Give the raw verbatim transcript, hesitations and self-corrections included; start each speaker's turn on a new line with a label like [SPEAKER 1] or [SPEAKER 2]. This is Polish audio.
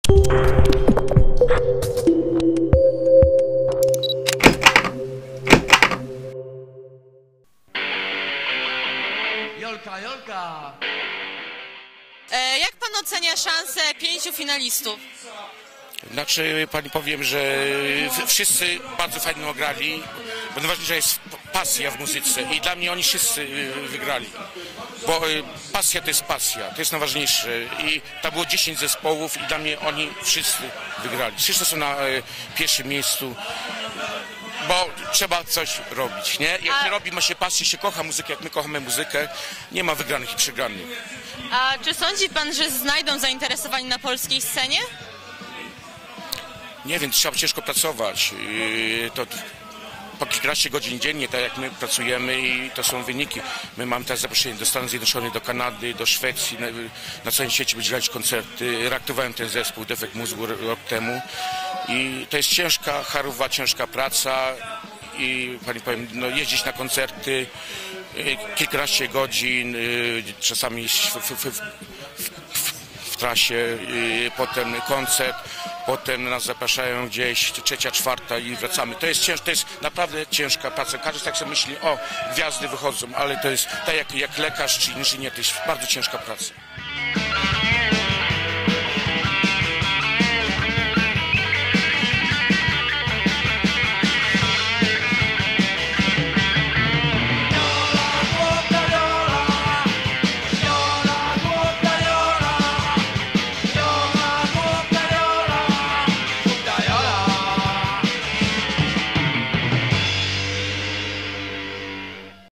[SPEAKER 1] Jolka, Jolka!
[SPEAKER 2] E, jak pan ocenia szanse pięciu finalistów?
[SPEAKER 3] Znaczy, pani powiem, że wszyscy bardzo fajnie grali, bo najważniejsza jest pasja w muzyce i dla mnie oni wszyscy wygrali, bo pasja to jest pasja, to jest najważniejsze i tam było dziesięć zespołów i dla mnie oni wszyscy wygrali. Wszyscy są na pierwszym miejscu, bo trzeba coś robić, nie? Jak
[SPEAKER 2] A...
[SPEAKER 3] się robi, ma się pasję, się kocha muzykę, jak my kochamy muzykę, nie ma wygranych i przegranych.
[SPEAKER 2] A czy sądzi pan, że znajdą zainteresowani na polskiej scenie?
[SPEAKER 3] Nie wiem, trzeba ciężko pracować. To po kilkanaście godzin dziennie, tak jak my pracujemy i to są wyniki. My mamy teraz zaproszenie do Stanów Zjednoczonych, do Kanady, do Szwecji. Na, na całym świecie będzie grać koncerty. Reaktywowałem ten zespół Defekt Mózgu rok temu. I to jest ciężka, charowa, ciężka praca. I pani powiem, no, jeździć na koncerty kilkanaście godzin, czasami w, w, w, w, w trasie, potem koncert. Potem nas zapraszają gdzieś, trzecia, czwarta i wracamy. To jest cięż, to jest naprawdę ciężka praca. Każdy tak sobie myśli, o, gwiazdy wychodzą, ale to jest tak jak, jak lekarz czy inżynier, to jest bardzo ciężka praca.